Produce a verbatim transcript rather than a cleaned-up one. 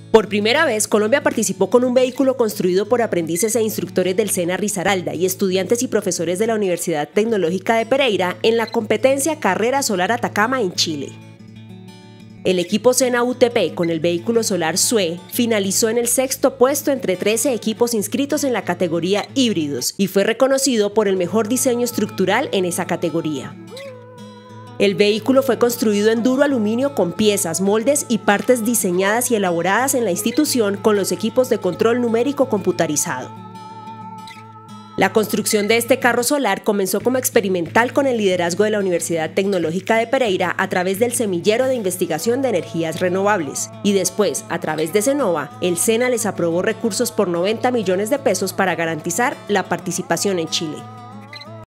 Por primera vez, Colombia participó con un vehículo construido por aprendices e instructores del SENA Risaralda y estudiantes y profesores de la Universidad Tecnológica de Pereira en la competencia Carrera Solar Atacama en Chile. El equipo SENA U T P con el vehículo solar S U E finalizó en el sexto puesto entre trece equipos inscritos en la categoría híbridos y fue reconocido por el mejor diseño estructural en esa categoría. El vehículo fue construido en duro aluminio con piezas, moldes y partes diseñadas y elaboradas en la institución con los equipos de control numérico computarizado. La construcción de este carro solar comenzó como experimental con el liderazgo de la Universidad Tecnológica de Pereira a través del Semillero de Investigación de Energías Renovables y después, a través de Cenova, el SENA les aprobó recursos por noventa millones de pesos para garantizar la participación en Chile.